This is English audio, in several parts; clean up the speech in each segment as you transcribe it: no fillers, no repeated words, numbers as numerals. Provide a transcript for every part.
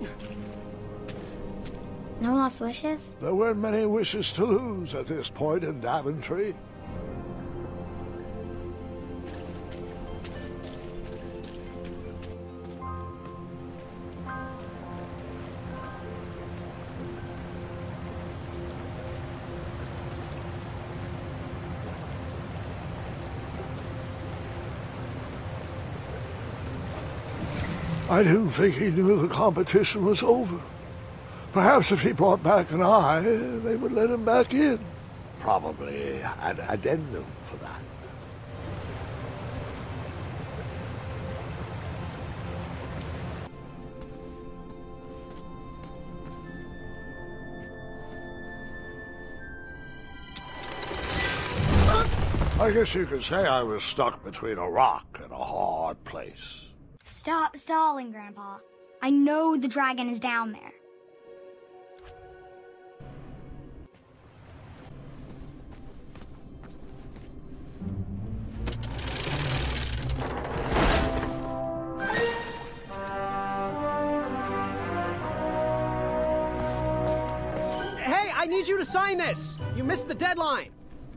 anything? No lost wishes? There weren't many wishes to lose at this point in Daventry. I didn't think he knew the competition was over. Perhaps if he brought back an eye, they would let him back in. Probably an addendum for that. I guess you could say I was stuck between a rock and a hard place. Stop stalling, Grandpa. I know the dragon is down there. Hey, I need you to sign this! You missed the deadline!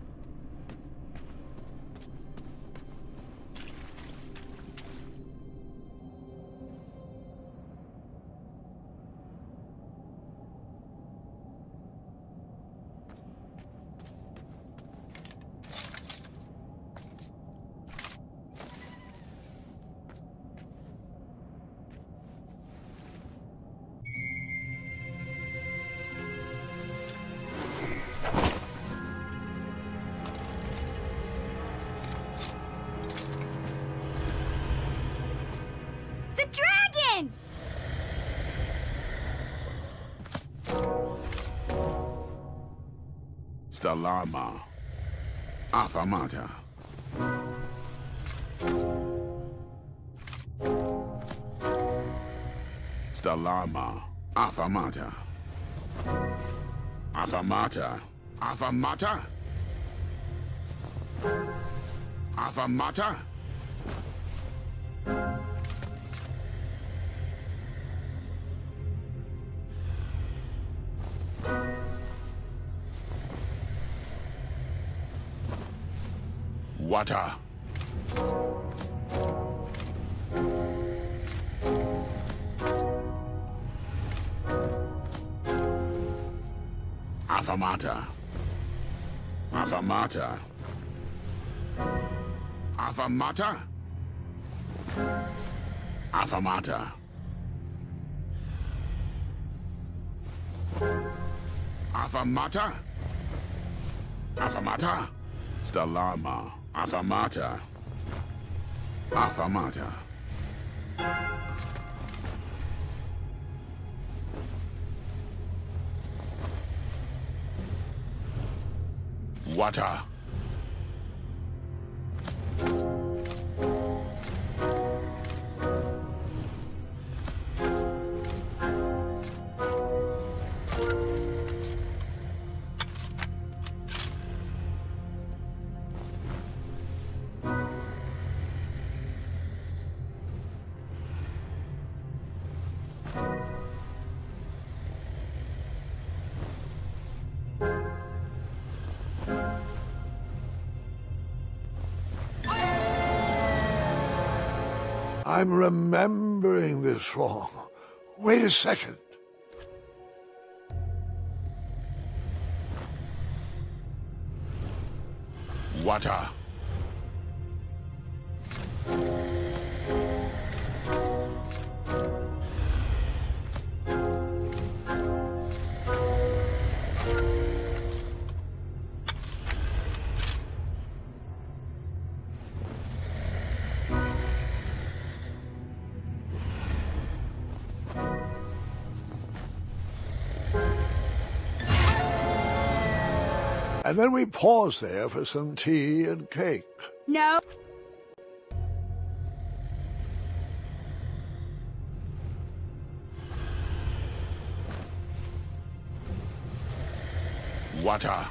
Stellarma. Affamata. Stellarma. Affamata. Affamata. Affamata. Affamata. Water. Affamata. Affamata. Affamata. Affamata. Affamata. Affamata. Stellarma. Affamata. Affamata. Water. I'm remembering this wrong. Wait a second. Water. And then we pause there for some tea and cake. No. Water.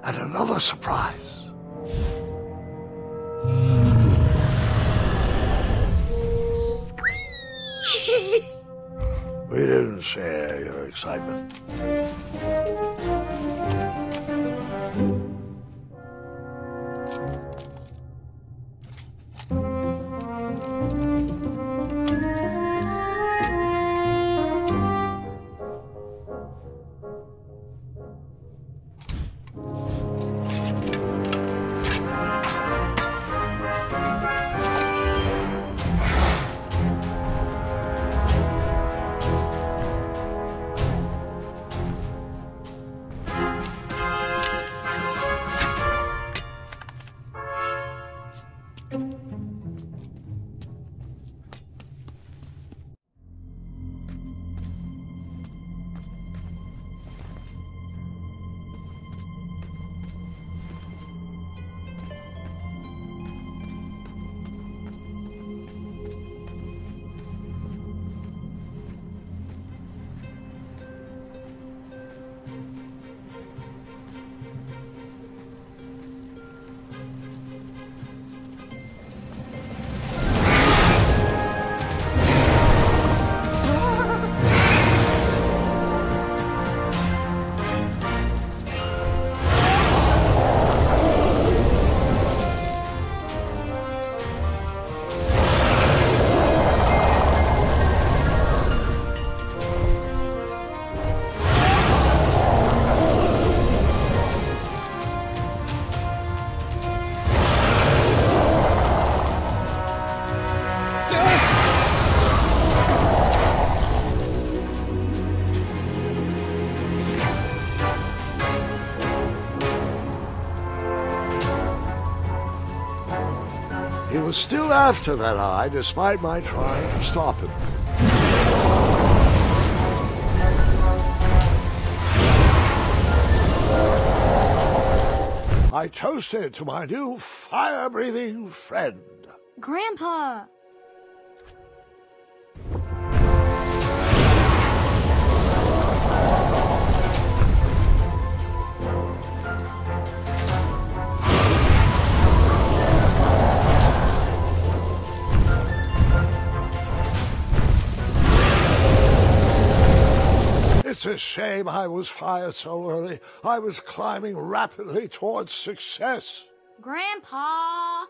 and another surprise. We didn't share your excitement. He was still after that eye, despite my trying to stop him. I toasted to my new fire-breathing friend. Grandpa! It's a shame I was fired so early. I was climbing rapidly towards success. Grandpa!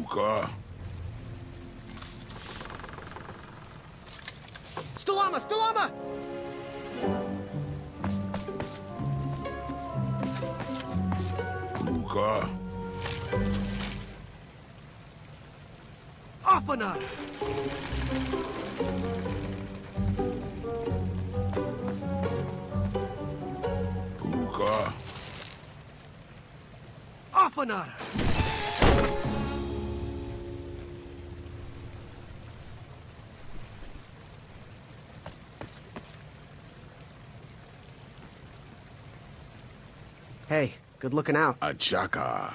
Puka. Stalama! Stalama! Puka. Afanada! Puka. Afanada! Hey, good looking out. Achaka.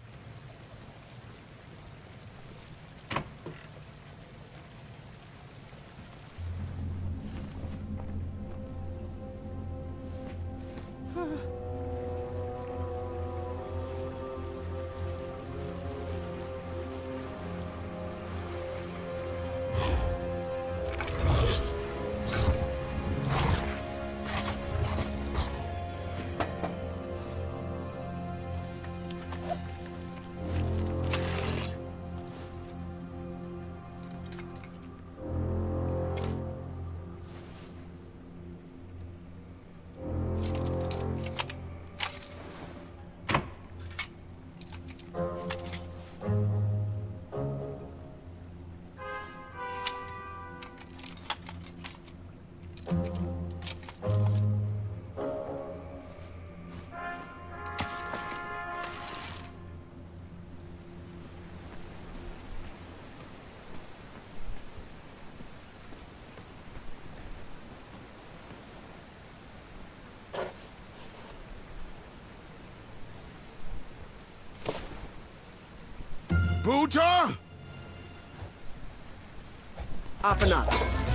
Buta! Afanada!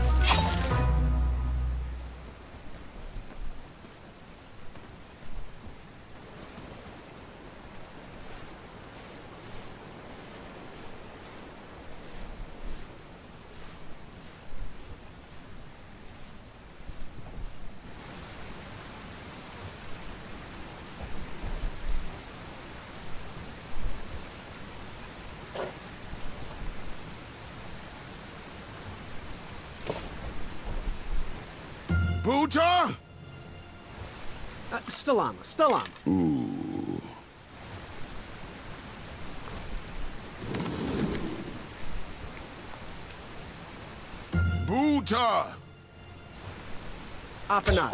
Buta! Stalama! Stalama! Ooh. Buta! Afanada!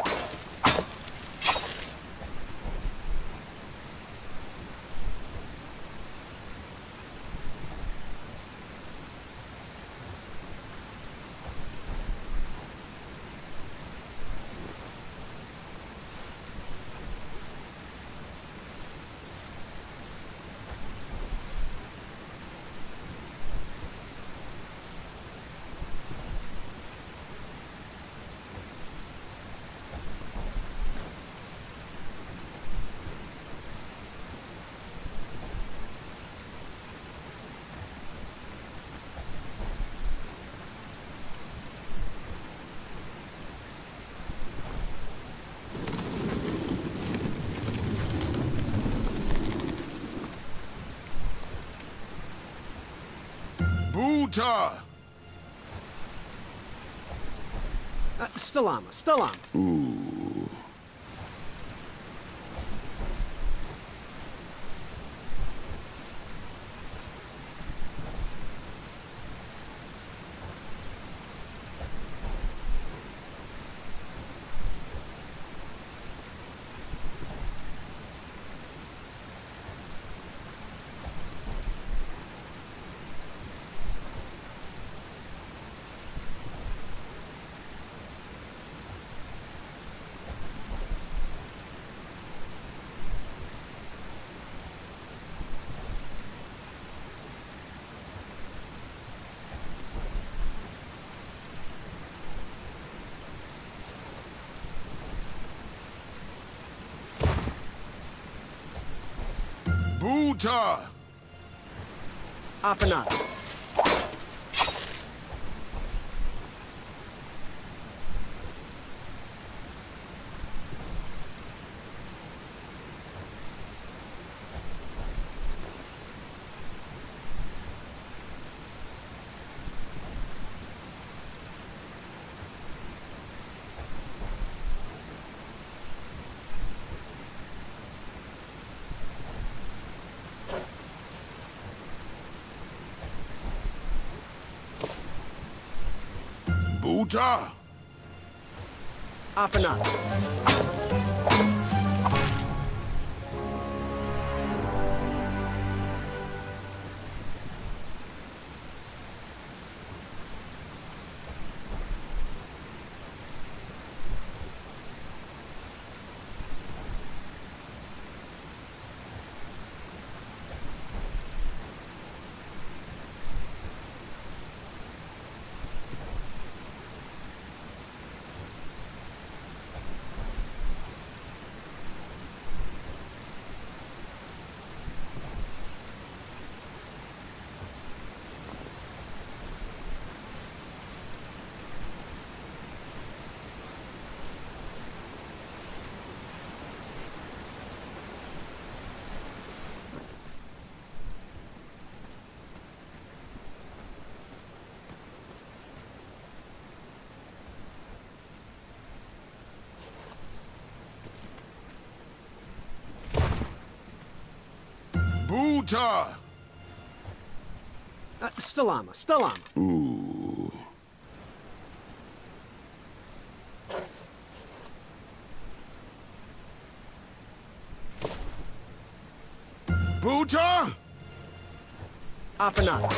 Buta! Stalama! Stalama! Ooh. Buta! Afanada! Buta! Apana. Buta! Stalama. Ooh. Buta! Apana.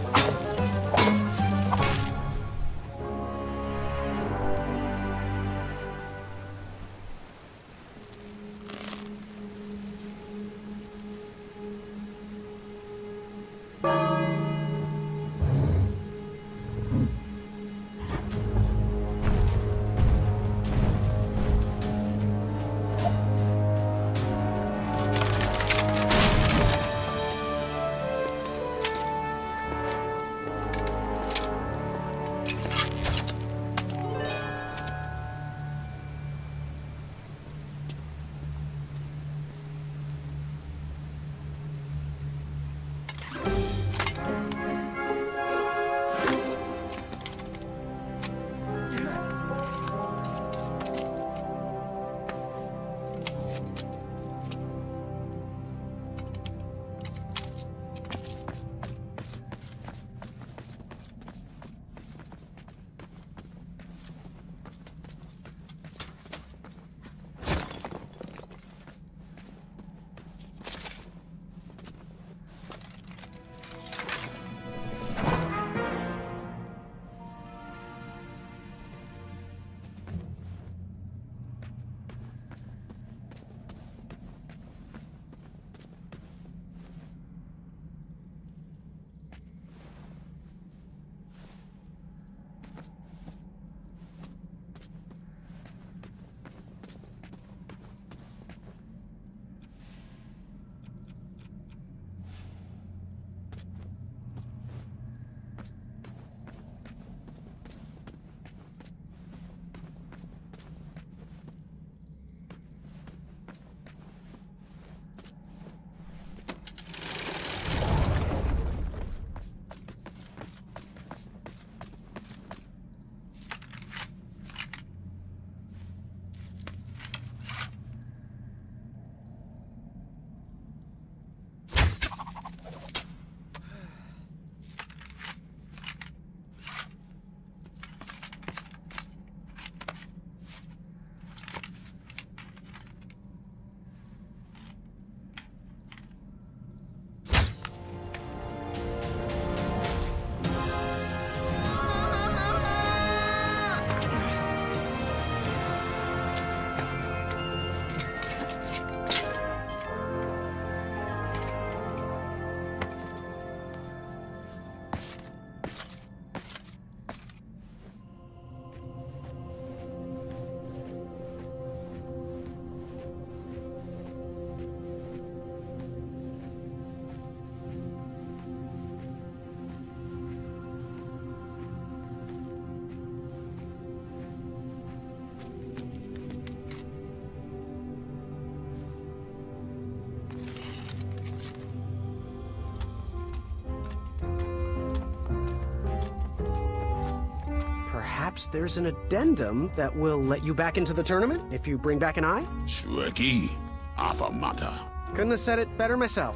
Perhaps there's an addendum that will let you back into the tournament if you bring back an eye? Shweki. Afamata. Couldn't have said it better myself.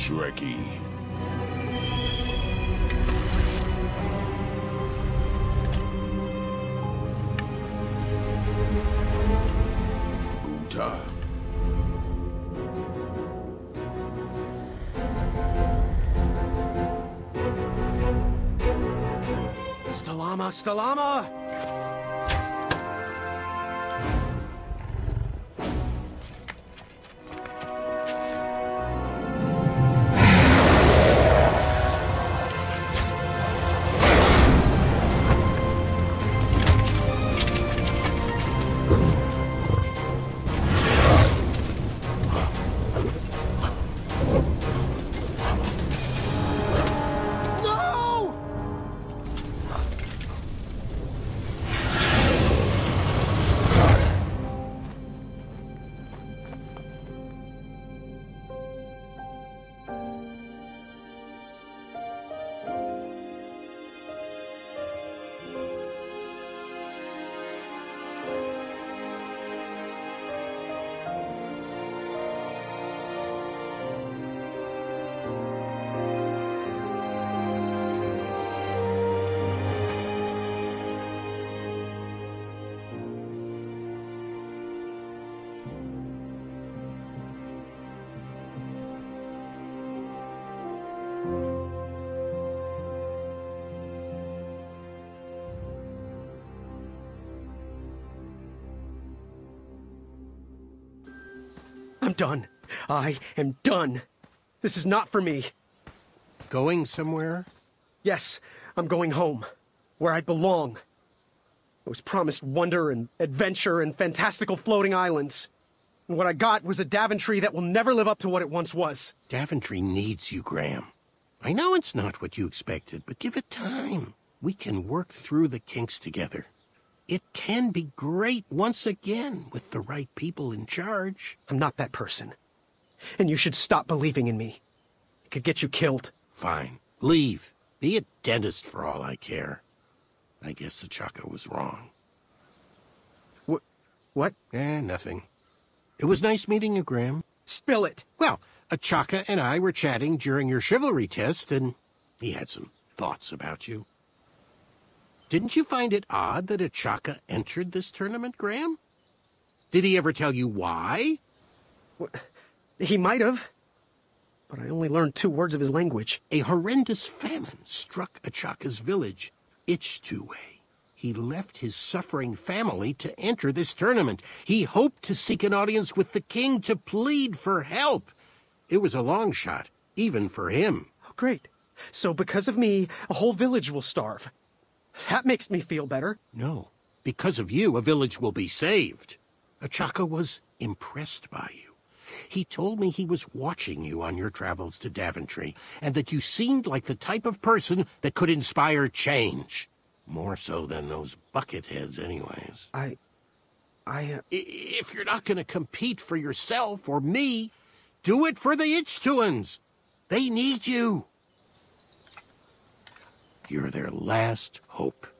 Shrekky. Uta. Stalama! I'm done. I am done. This is not for me. Going somewhere? Yes, I'm going home, where I belong. I was promised wonder and adventure and fantastical floating islands. And what I got was a Daventry that will never live up to what it once was. Daventry needs you, Graham. I know it's not what you expected, but give it time. We can work through the kinks together. It can be great once again with the right people in charge. I'm not that person. And you should stop believing in me. It could get you killed. Fine. Leave. Be a dentist for all I care. I guess Achaka was wrong. What? Nothing. It was nice meeting you, Graham. Spill it. Well, Achaka and I were chatting during your chivalry test, and he had some thoughts about you. Didn't you find it odd that Achaka entered this tournament, Graham? Did he ever tell you why? He might have. But I only learned 2 words of his language. A horrendous famine struck Achaka's village, Pt3. He left his suffering family to enter this tournament. He hoped to seek an audience with the king to plead for help. It was a long shot, even for him. Oh, great. So because of me, a whole village will starve. That makes me feel better. No. Because of you, a village will be saved. Achaka was impressed by you. He told me he was watching you on your travels to Daventry, and that you seemed like the type of person that could inspire change. More so than those bucketheads, anyways. If you're not going to compete for yourself or me, do it for the Pt3s. They need you. You're their last hope.